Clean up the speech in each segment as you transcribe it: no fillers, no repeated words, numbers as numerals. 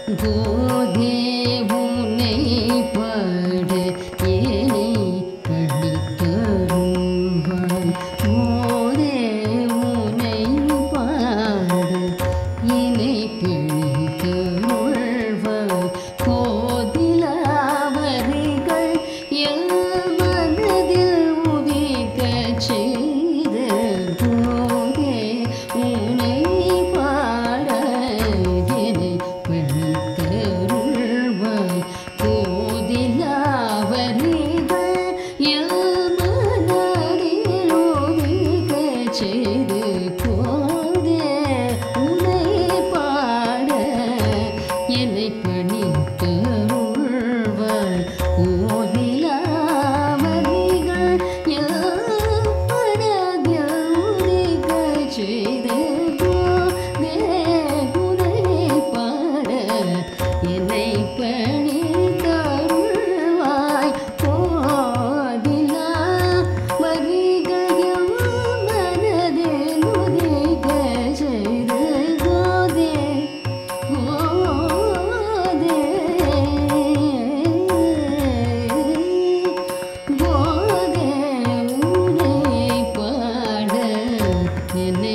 கோதே உனை பாட ஏனை கழித்தருள்வாய் கோதே உனை பாட இனை கழித்தருள்வாய் கோதிலாவரிகள் என் மனதில் உதிக்கச் செய்த கோதே உனை பாட இனை கழித்தருள்வாய் கோதிலாவரிகள் என் மனதில் உதிக்கச் செய்த கோதே உனை பாட என்னை பணித்தருள்வாய் கோதிலாவரிகள் என் மனதில் உதிக்கச் செய்த கோதே உனை பாட என்னை பணித்தருள்வாய் கோதிலாவரிகள் என் மனதில் உதிக்கச் செய்த கோதே கோதே உனை பாட என்னை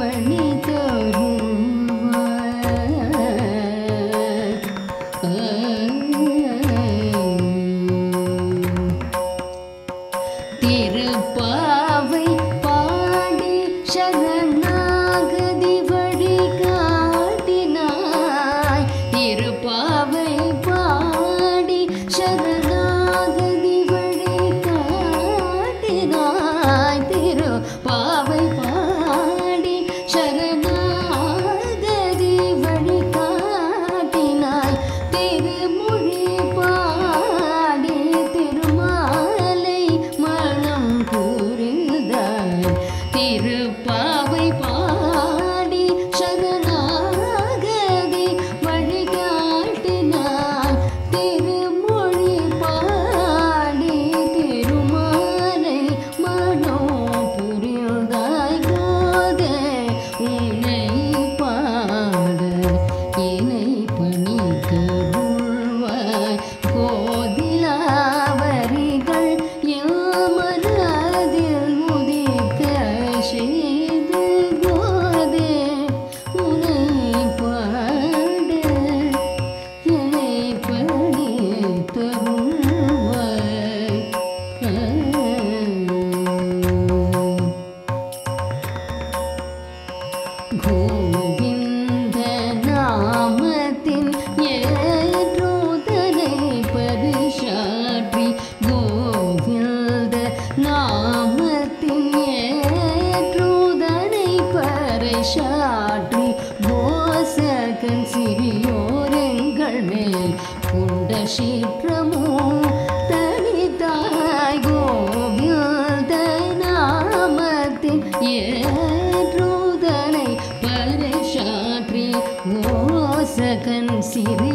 திருப்பாவை பாடி சரணாகதி வழி காட்டினாய் திருப்பாவை பாடி சரணாகதி வழி காட்டினாய் திருப்பாவை பாடி சரணாகதி வழி காட்டினாய் திருமொழி பாடி திருமாலை மனம் புரிந்தாய் திருப்பாவை பாடி சரணாகதி வழிகாட்டினாய் திருமொழி பாடி திருமாலை மனோ புரிந்தாய் கோதே உனை பாட இனை பணித்தருள்வாய் கோதிலாவரிகள் என் மனதில் உதிக்கச் செய்த கோதே உனை பாட என்னை பணித்தருள்வாய் கோவிந்த நாமத்தின் ஏற்றுதலை பரிசாற்றி கோவிந்த நாமத்தின் ஏற்றுதலை பரிசாற்றி போசகன் சிறியோரெங்கள் மேல் கொண்ட சீற்றமோ தனித்தாய் கோவிந்த நாமத்தின் ஏற்றுதலை பரிசாற்றி போசகன் சிறி